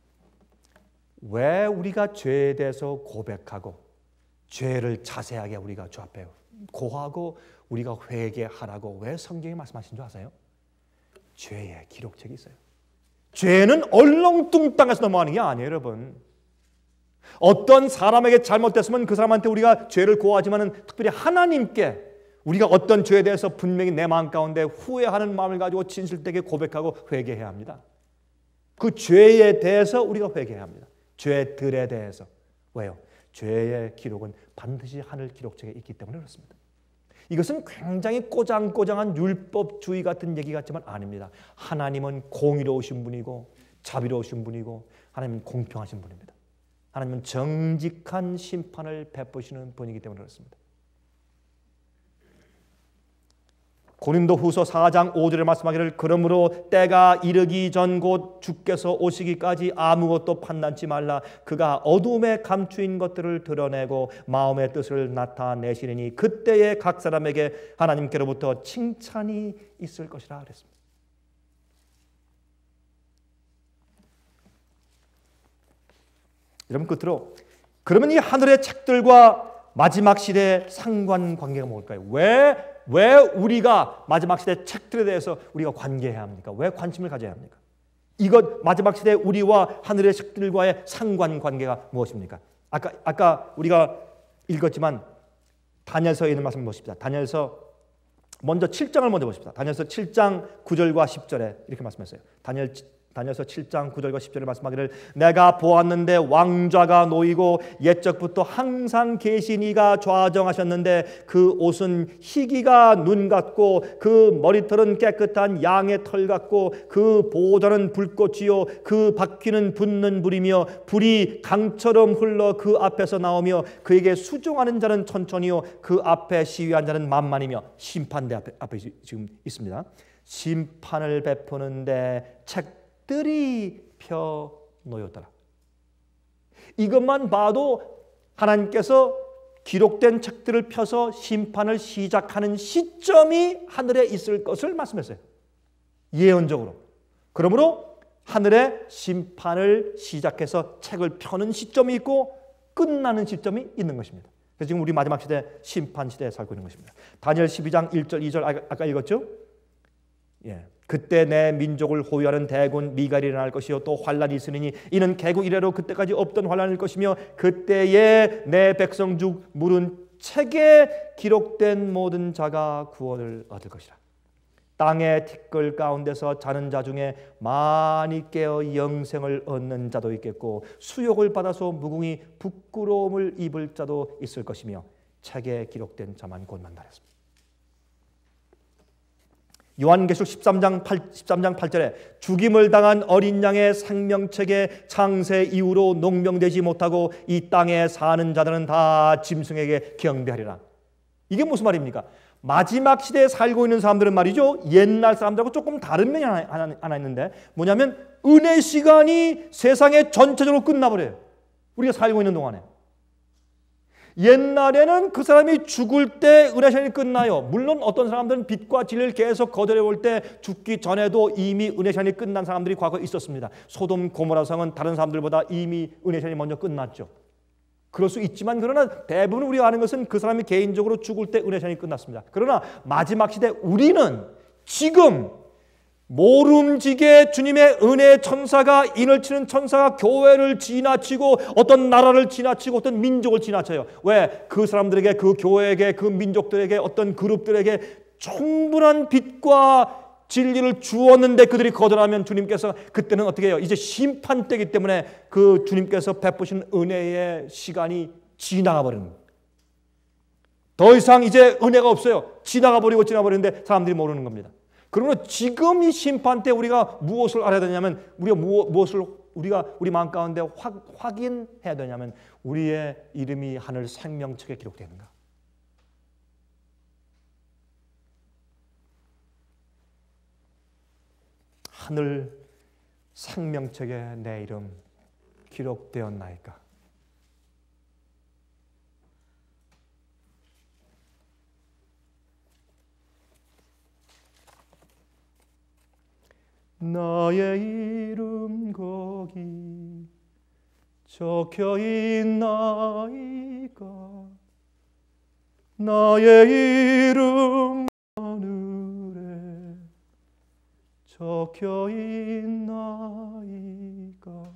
왜 우리가 죄에 대해서 고백하고 죄를 자세하게 우리가 주 앞에 고하고 우리가 회개하라고 왜 성경에 말씀하신 줄 아세요? 죄의 기록책이 있어요. 죄는 얼렁뚱땅해서 넘어가는 게 아니에요, 여러분. 어떤 사람에게 잘못됐으면 그 사람한테 우리가 죄를 고하지만은 특별히 하나님께 우리가 어떤 죄에 대해서 분명히 내 마음 가운데 후회하는 마음을 가지고 진실되게 고백하고 회개해야 합니다. 그 죄에 대해서 우리가 회개해야 합니다. 죄들에 대해서. 왜요? 죄의 기록은 반드시 하늘 기록책에 있기 때문에 그렇습니다. 이것은 굉장히 꼬장꼬장한 율법주의 같은 얘기 같지만 아닙니다. 하나님은 공의로우신 분이고 자비로우신 분이고 하나님은 공평하신 분입니다. 하나님은 정직한 심판을 베푸시는 분이기 때문에 그렇습니다. 고린도후서 4장 5절에 말씀하기를 그러므로 때가 이르기 전 곧 주께서 오시기까지 아무것도 판단치 말라. 그가 어둠에 감추인 것들을 드러내고 마음의 뜻을 나타내시리니 그때에 각 사람에게 하나님께로부터 칭찬이 있을 것이라 그랬습니다. 여러분 끝으로 그러면 이 하늘의 책들과 마지막 시대의 상관관계가 뭘까요? 왜 우리가 마지막 시대 책들에 대해서 우리가 관계해야 합니까? 왜 관심을 가져야 합니까? 이것 마지막 시대 우리와 하늘의 책들과의 상관관계가 무엇입니까? 아까 우리가 읽었지만 다니엘서에 있는 말씀 보십시다. 다니엘서 먼저 7장을 먼저 보십시다. 다니엘서 7장 9절과 10절에 이렇게 말씀했어요. 다니엘서 7장 9절과 10절에 말씀하기를 내가 보았는데 왕좌가 놓이고 옛적부터 항상 계신 이가 좌정하셨는데 그 옷은 희기가 눈 같고 그 머리털은 깨끗한 양의 털 같고 그 보호자는 불꽃이요 그 바퀴는 붙는 불이며 불이 강처럼 흘러 그 앞에서 나오며 그에게 수종하는 자는 천천히요 그 앞에 시위한 자는 만만이며 심판대 앞에 지금 있습니다. 심판을 베푸는데 책들이 펴 놓였더라. 이것만 봐도 하나님께서 기록된 책들을 펴서 심판을 시작하는 시점이 하늘에 있을 것을 말씀했어요. 예언적으로. 그러므로 하늘에 심판을 시작해서 책을 펴는 시점이 있고 끝나는 시점이 있는 것입니다. 그래서 지금 우리 마지막 시대 심판 시대에 살고 있는 것입니다. 다니엘 12장 1절 2절 아까 읽었죠? 예. 그때 내 민족을 호위하는 대군 미갈이 일어날 것이요 또 환란이 있으리니 이는 개국 이래로 그때까지 없던 환란일 것이며 그때에 내 백성 중 물은 책에 기록된 모든 자가 구원을 얻을 것이라. 땅의 티끌 가운데서 자는 자 중에 많이 깨어 영생을 얻는 자도 있겠고 수욕을 받아서 무궁히 부끄러움을 입을 자도 있을 것이며 책에 기록된 자만 곧 만나렸습니다. 요한계시록 13장 8절에 죽임을 당한 어린 양의 생명책에 창세 이후로 농명되지 못하고 이 땅에 사는 자들은 다 짐승에게 경배하리라. 이게 무슨 말입니까? 마지막 시대에 살고 있는 사람들은 말이죠, 옛날 사람들하고 조금 다른 면이 하나 있는데 뭐냐면 은혜 시간이 세상에 전체적으로 끝나버려요. 우리가 살고 있는 동안에. 옛날에는 그 사람이 죽을 때 은혜 시간이 끝나요. 물론 어떤 사람들은 빛과 진리를 계속 거절해 올 때 죽기 전에도 이미 은혜 시간이 끝난 사람들이 과거에 있었습니다. 소돔 고모라 성은 다른 사람들보다 이미 은혜 시간이 먼저 끝났죠. 그럴 수 있지만 그러나 대부분 우리가 아는 것은 그 사람이 개인적으로 죽을 때 은혜 시간이 끝났습니다. 그러나 마지막 시대 우리는 지금 모름지게 주님의 은혜의 천사가 인을 치는 천사가 교회를 지나치고 어떤 나라를 지나치고 어떤 민족을 지나쳐요. 왜? 그 사람들에게, 그 교회에게, 그 민족들에게, 어떤 그룹들에게 충분한 빛과 진리를 주었는데 그들이 거절하면 주님께서 그때는 어떻게 해요? 이제 심판 때이기 때문에 그 주님께서 베푸신 은혜의 시간이 지나가 버리는 거예요. 더 이상 이제 은혜가 없어요. 지나가 버리는데 사람들이 모르는 겁니다. 그러므로 지금 이 심판 때 우리가 무엇을 알아야 되냐면 우리가 우리 마음 가운데 확인해야 되냐면 우리의 이름이 하늘 생명책에 기록되는가. 하늘 생명책에 내 이름 기록되었나이까? 나의 이름 거기 적혀 있나이까? 나의 이름 하늘에 적혀 있나이까?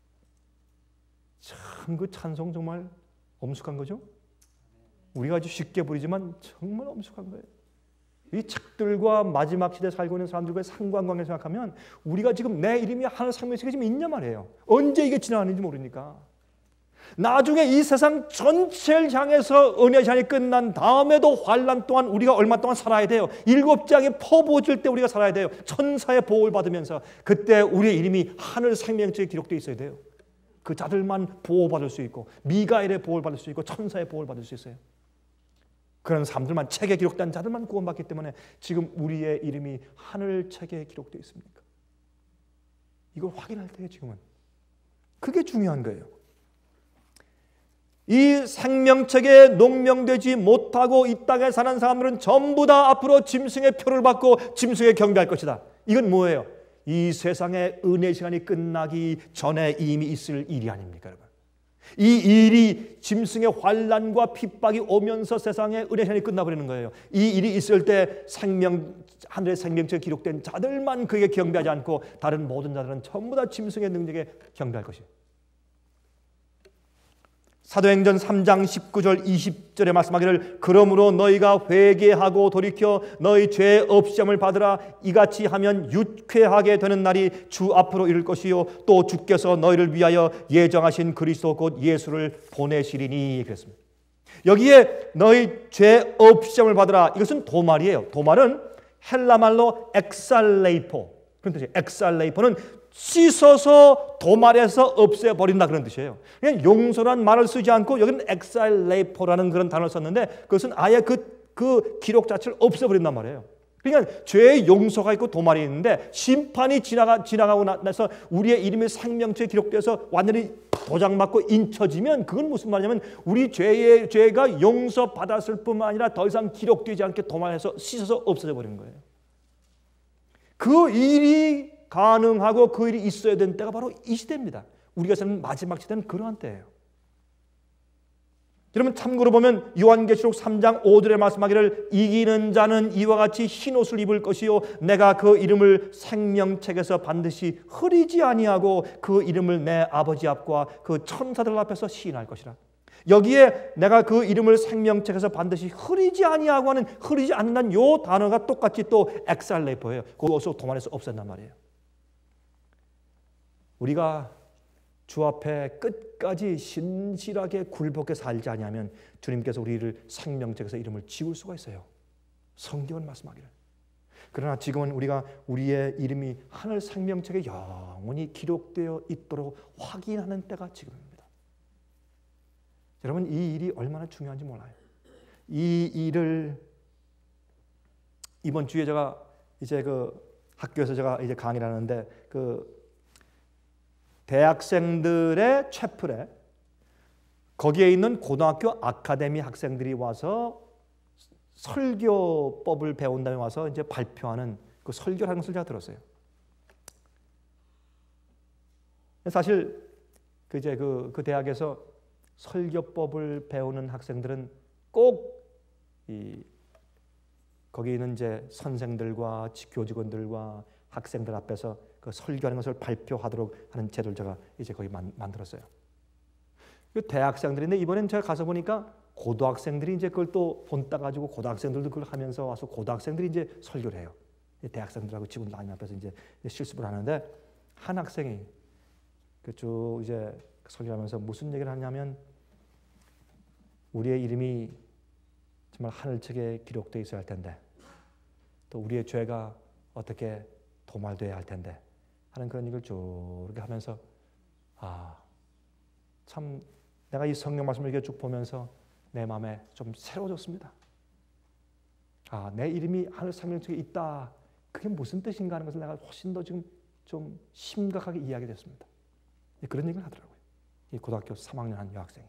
참 그 찬송 정말 엄숙한 거죠? 우리가 아주 쉽게 부르지만 정말 엄숙한 거예요. 이 책들과 마지막 시대에 살고 있는 사람들과의 상관관계 생각하면 우리가 지금 내 이름이 하늘 생명책에 지금 있냐 말이에요. 언제 이게 지나가는지 모르니까. 나중에 이 세상 전체를 향해서 은혜 시간이 끝난 다음에도 환난 동안 우리가 얼마 동안 살아야 돼요. 7장에 퍼부어질 때 우리가 살아야 돼요. 천사의 보호를 받으면서 그때 우리의 이름이 하늘 생명책에 기록되어 있어야 돼요. 그 자들만 보호받을 수 있고 미가엘의 보호를 받을 수 있고 천사의 보호를 받을 수 있어요. 그런 사람들만 책에 기록된 자들만 구원받기 때문에 지금 우리의 이름이 하늘 책에 기록되어 있습니까? 이걸 확인할 때에 지금은 그게 중요한 거예요. 이 생명책에 농명되지 못하고 이 땅에 사는 사람들은 전부 다 앞으로 짐승의 표를 받고 짐승에 경배할 것이다. 이건 뭐예요? 이 세상의 은혜 시간이 끝나기 전에 이미 있을 일이 아닙니까, 여러분? 이 일이 짐승의 환난과 핍박이 오면서 세상의 은혜 시간이 끝나버리는 거예요. 이 일이 있을 때 하늘의 생명책에 기록된 자들만 그에게 경배하지 않고 다른 모든 자들은 전부 다 짐승의 능력에 경배할 것이에요. 사도행전 3장 19절 20절에 말씀하기를 그러므로 너희가 회개하고 돌이켜 너희 죄 없음을 받으라. 이같이 하면 유쾌하게 되는 날이 주 앞으로 이를 것이요 또 주께서 너희를 위하여 예정하신 그리스도 곧 예수를 보내시리니 그랬습니다. 여기에 너희 죄 없음을 받으라. 이것은 도말이에요. 도말은 헬라말로 엑살레이포 그런 뜻이에요. 엑살레이포는 씻어서 도말에서 없애버린다 그런 뜻이에요. 그냥 용서란 말을 쓰지 않고 여기는 엑살레이포라는 그런 단어를 썼는데 그것은 아예 그 기록 자체를 없애버린단 말이에요. 그러니까 죄의 용서가 있고 도말이 있는데 심판이 지나가고 나서 우리의 이름이 생명책에 기록돼서 완전히 도장맞고 인쳐지면 그건 무슨 말이냐면 우리 죄가 용서받았을 뿐만 아니라 더 이상 기록되지 않게 도말해서 씻어서 없어져 버리는 거예요. 그 일이 가능하고 그 일이 있어야 되는 때가 바로 이 시대입니다. 우리가 사는 마지막 시대는 그러한 때예요. 여러분 참고로 보면 요한계시록 3장 5절에 말씀하기를 이기는 자는 이와 같이 흰옷을 입을 것이요 내가 그 이름을 생명책에서 반드시 흐리지 아니하고 그 이름을 내 아버지 앞과 그 천사들 앞에서 시인할 것이라. 여기에 내가 그 이름을 생명책에서 반드시 흐리지 아니하고 하는 흐리지 않는 요 단어가 똑같이 또 엑살레이포예요. 그것을 도말에서 없앤단 말이에요. 우리가 주 앞에 끝까지 신실하게 굴복해 살지 않으면 주님께서 우리를 생명책에서 이름을 지울 수가 있어요. 성경은 말씀하기를. 그러나 지금은 우리가 우리의 이름이 하늘 생명책에 영원히 기록되어 있도록 확인하는 때가 지금입니다. 여러분 이 일이 얼마나 중요한지 몰라요. 이 일을 이번 주에 제가 이제 학교에서 제가 이제 강의를 하는데 대학생들의 채플에 거기에 있는 고등학교 아카데미 학생들이 와서 설교법을 배운 다음에 와서 이제 발표하는 그 설교를 하는 것을 제가 들었어요. 사실 그 대학에서 설교법을 배우는 학생들은 꼭 거기 있는 이제 선생들과 교직원들과 학생들 앞에서 그 설교하는 것을 발표하도록 하는 제도를 제가 이제 거기 만들었어요. 그 대학생들인데 이번엔 제가 가서 보니까 고등학생들이 이제 그걸 또 본따 가지고 고등학생들도 그걸 하면서 와서 고등학생들이 이제 설교를 해요. 대학생들하고 지구 나님 앞에서 이제 실습을 하는데 한 학생이 그쭉 이제 설교하면서 무슨 얘기를 하냐면 우리의 이름이 정말 하늘책에 기록되어 있어야 할 텐데 또 우리의 죄가 어떻게 도말되어야 할 텐데 하는 그런 얘기를 쭉 이렇게 하면서 참 내가 이 성경 말씀을 이렇게 쭉 보면서 내 마음에 좀 새로워졌습니다. 내 이름이 하늘 생명책에 있다. 그게 무슨 뜻인가 하는 것을 내가 훨씬 더 지금 좀 심각하게 이해하게 됐습니다. 그런 얘기를 하더라고요. 이 고등학교 3학년 한 여학생이.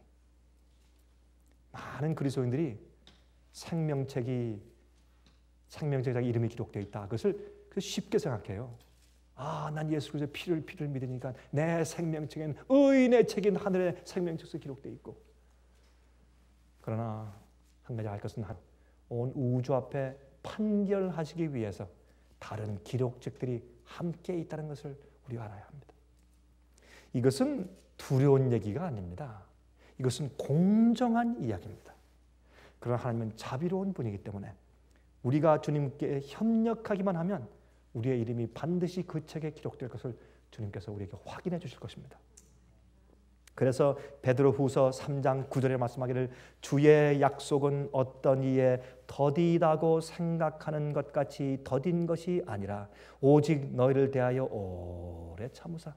많은 그리스도인들이 생명책에 자기 이름이 기록되어 있다. 그것을 쉽게 생각해요. 난 예수 그리스도의 피를 믿으니까 내 생명책엔 의인의 책인 하늘의 생명책에 기록되어 있고. 그러나 한 가지 알 것은 온 우주 앞에 판결하시기 위해서 다른 기록책들이 함께 있다는 것을 우리가 알아야 합니다. 이것은 두려운 얘기가 아닙니다. 이것은 공정한 이야기입니다. 그러나 하나님은 자비로운 분이기 때문에 우리가 주님께 협력하기만 하면 우리의 이름이 반드시 그 책에 기록될 것을 주님께서 우리에게 확인해 주실 것입니다. 그래서 베드로후서 3장 9절에 말씀하기를 주의 약속은 어떤 이에 더디다고 생각하는 것 같이 더딘 것이 아니라 오직 너희를 대하여 오래 참으사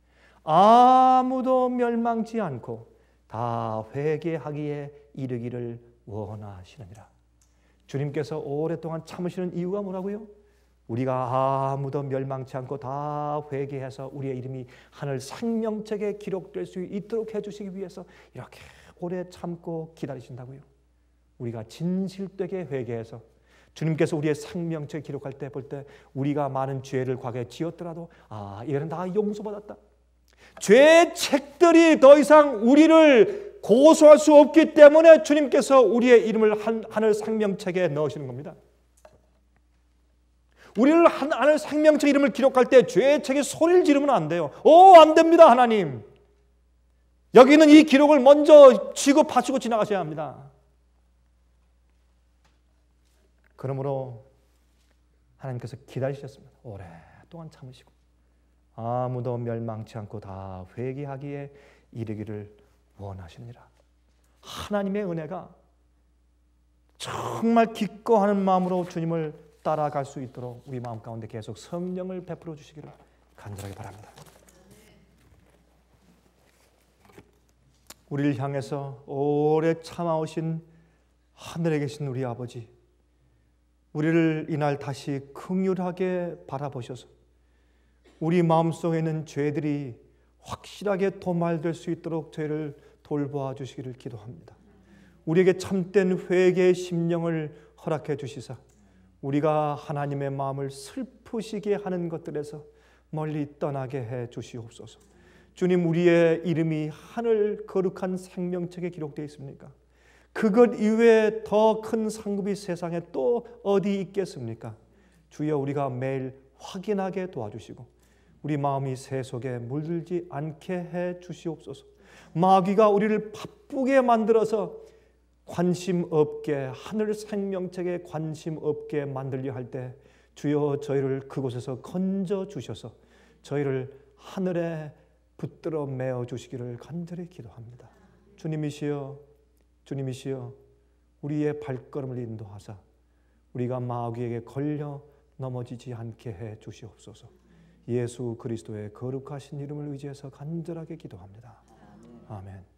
아무도 멸망치 않고 다 회개하기에 이르기를 원하시느니라. 주님께서 오랫동안 참으시는 이유가 뭐라고요? 우리가 아무도 멸망치 않고 다 회개해서 우리의 이름이 하늘 생명책에 기록될 수 있도록 해주시기 위해서 이렇게 오래 참고 기다리신다고요. 우리가 진실되게 회개해서 주님께서 우리의 생명책에 기록할 때 볼 때 우리가 많은 죄를 과거에 지었더라도 이거는 다 용서받았다. 죄의 책들이 더 이상 우리를 고소할 수 없기 때문에 주님께서 우리의 이름을 하늘 생명책에 넣으시는 겁니다. 우리를 하늘 생명책 이름을 기록할 때 죄의 책에 소리를 지르면 안 돼요. 안 됩니다, 하나님. 여기는 이 기록을 먼저 쥐고 파치고 지나가셔야 합니다. 그러므로 하나님께서 기다리셨습니다. 오랫동안 참으시고 아무도 멸망치 않고 다 회개하기에 이르기를 원하시느니라. 하나님의 은혜가 정말 기꺼워하는 마음으로 주님을 따라갈 수 있도록 우리 마음 가운데 계속 성령을 베풀어 주시기를 간절하게 바랍니다. 우리를 향해서 오래 참아오신 하늘에 계신 우리 아버지, 우리를 이날 다시 긍휼하게 바라보셔서 우리 마음속에 있는 죄들이 확실하게 도말될 수 있도록 저희를 돌보아 주시기를 기도합니다. 우리에게 참된 회개의 심령을 허락해 주시사 우리가 하나님의 마음을 슬프시게 하는 것들에서 멀리 떠나게 해 주시옵소서. 주님, 우리의 이름이 하늘 거룩한 생명책에 기록되어 있습니까? 그것 이외에 더 큰 상급이 세상에 또 어디 있겠습니까? 주여, 우리가 매일 확인하게 도와주시고 우리 마음이 새 속에 물들지 않게 해 주시옵소서. 마귀가 우리를 바쁘게 만들어서 관심 없게, 하늘 생명책에 관심 없게 만들려 할 때 주여 저희를 그곳에서 건져 주셔서 저희를 하늘에 붙들어 메어 주시기를 간절히 기도합니다. 주님이시여 우리의 발걸음을 인도하사 우리가 마귀에게 걸려 넘어지지 않게 해 주시옵소서. 예수 그리스도의 거룩하신 이름을 의지해서 간절하게 기도합니다. 아멘.